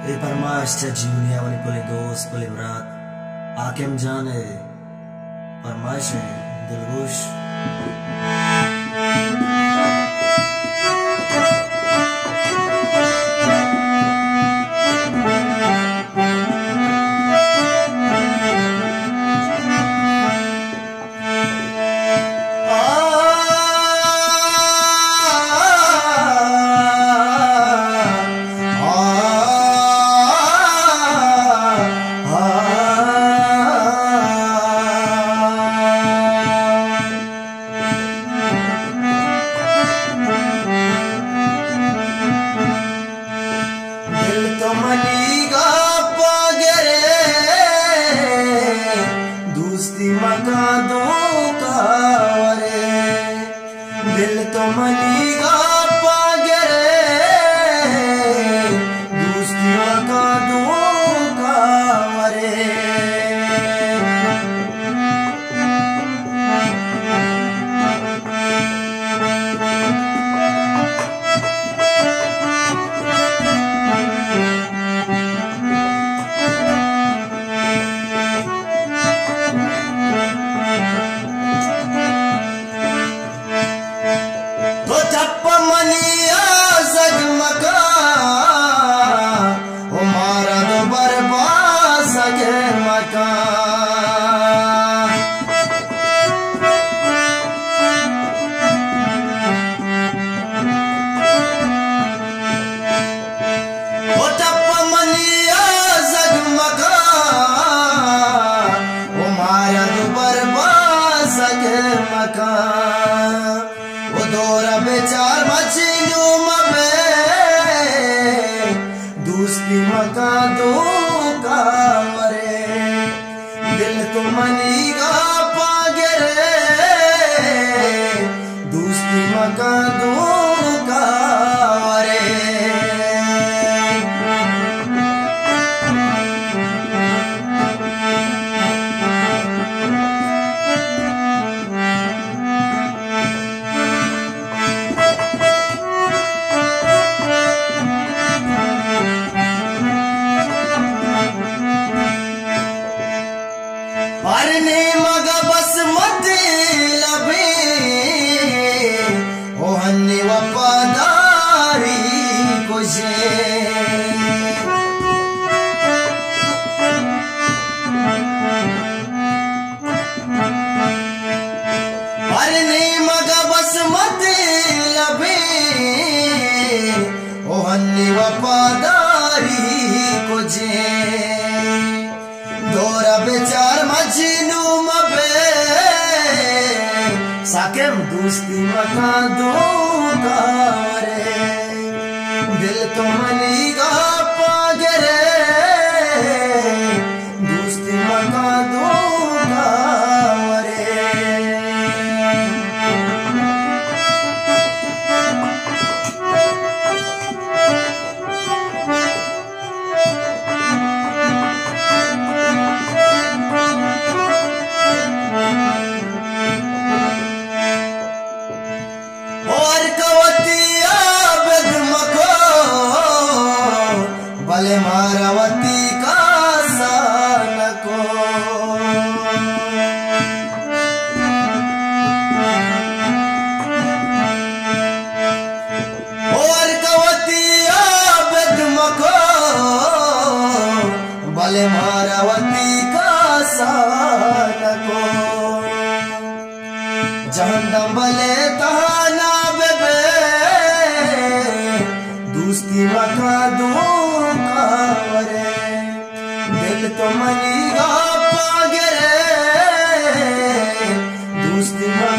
Permazia Giulia Manipoli Dos Polivrat Akem Jane Permazia Dilgush दिल तो मनीगा पागरे दोस्तियों का धोखा वरे बेचार मछलियों दोस्ती मका धोखा मरे दिल तो मनीगा पागरे दोस्ती मका धोखा मरे अरने मगा बस मत लबे ओ हन्ने वफादारी कुछे अरने मगा बस मत लबे ओ हन्ने वफादारी कुछे दोरा बेचार मजनू मबे साकेम दोस्ती मका धोखा रे दिल तो मनीगा पागरे दोस्ती मका धोखा रे भले मारावती का सान को और कवतिया बेदम को भले मारावती का सान को जहन्नम भले तहाना बेबे दोस्ती मका धोखा वरे दिल तो मनीगा पागरे दोस्ती